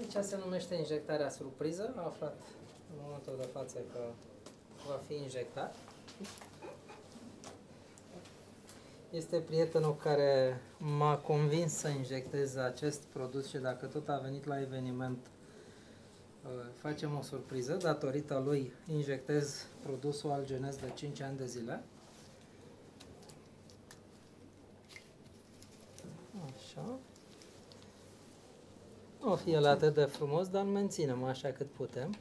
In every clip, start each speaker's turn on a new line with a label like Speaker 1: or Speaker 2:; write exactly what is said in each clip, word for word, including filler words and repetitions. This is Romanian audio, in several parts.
Speaker 1: Aici se numește injectarea surpriză. Am aflat în momentul de față că va fi injectat. Este prietenul care m-a convins să injectez acest produs și dacă tot a venit la eveniment, facem o surpriză. Datorită lui injectez produsul Algenez de cinci ani de zile. Așa. Nu o fi el atât de frumos, dar îl menținem așa cât putem.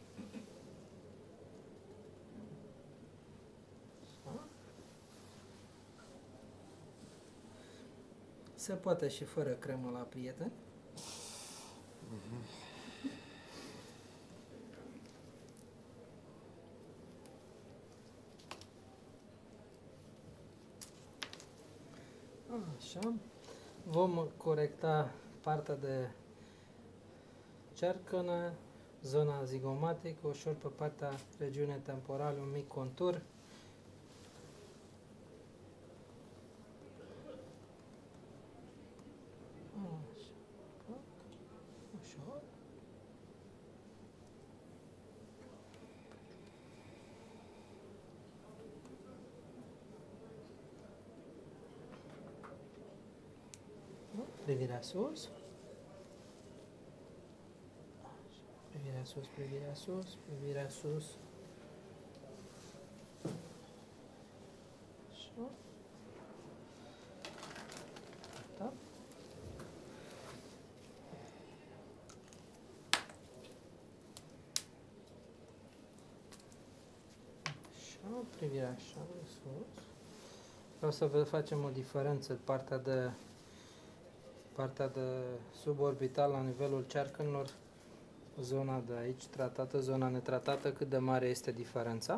Speaker 1: Așa. Se poate și fără cremă la prieteni. Așa. Vom corecta partea de cercănă, zona zigomatică, ușor pe partea regiune temporală, un mic contur. Așa. Ușor. Privirea sus. Privirea sus, privirea sus, privirea sus. Așa. Da. Așa, privirea așa de sus. Vreau să vă facem o diferență, partea de partea de suborbital la nivelul cercânilor, zona de aici tratată, zona netratată, cât de mare este diferența.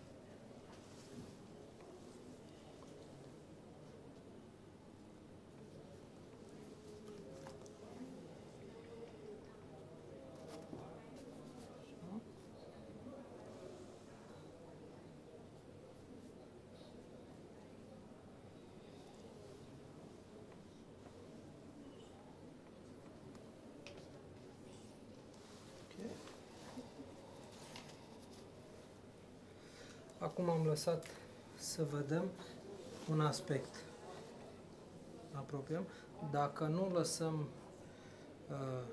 Speaker 1: Acum am lăsat să vedem un aspect. Apropiem. Dacă nu lăsăm uh,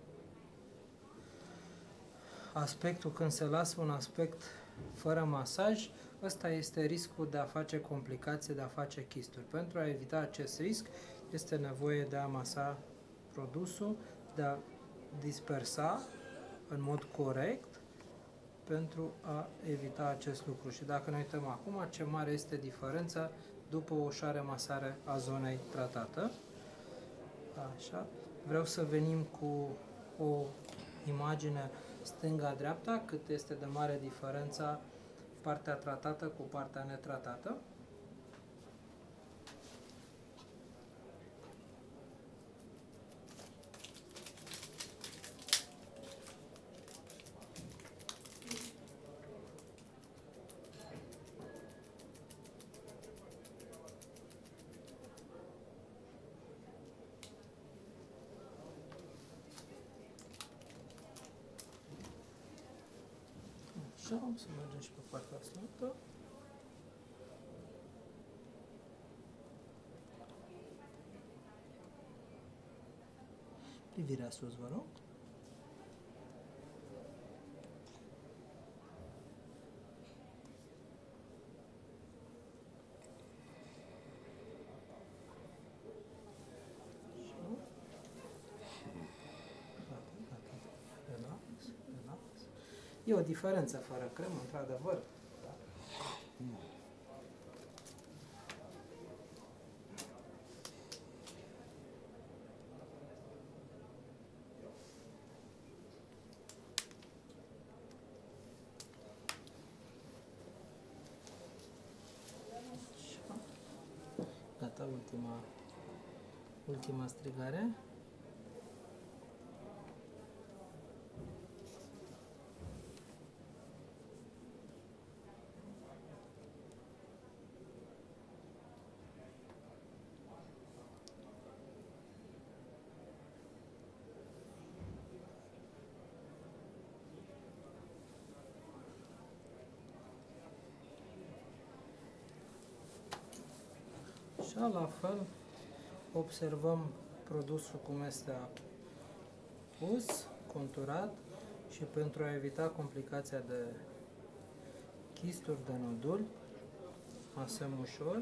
Speaker 1: aspectul când se lasă un aspect fără masaj, ăsta este riscul de a face complicații, de a face chisturi. Pentru a evita acest risc, este nevoie de a masa produsul, de a dispersa în mod corect, pentru a evita acest lucru. Și dacă ne uităm acum, ce mare este diferența după o ușoară masare a zonei tratată. Așa. Vreau să venim cu o imagine stânga-dreapta, cât este de mare diferența partea tratată cu partea netratată. Așa, o să mergem și pe partea slată. Privirea sus, vă rog. E o diferență fără cremă, într-adevăr. Da. Gata, ultima, ultima strigare. Așa, la fel, observăm produsul cum este pus, conturat și pentru a evita complicația de chisturi de noduli, masăm ușor.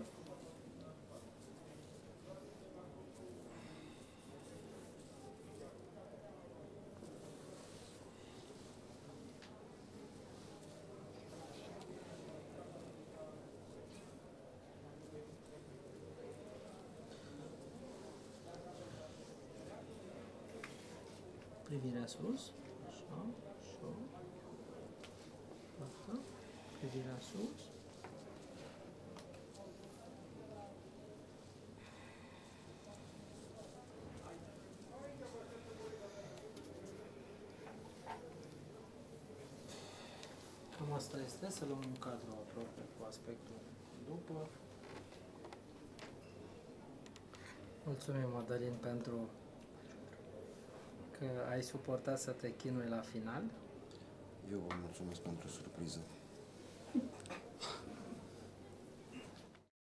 Speaker 1: Privirea sus, așa, așa, asta, privirea sus. Cam asta este, să luăm un cadru aproape cu aspectul după. Mulțumim, Madalin, pentru că ai suportat să te chinui la final.
Speaker 2: Eu vă mulțumesc pentru surpriză.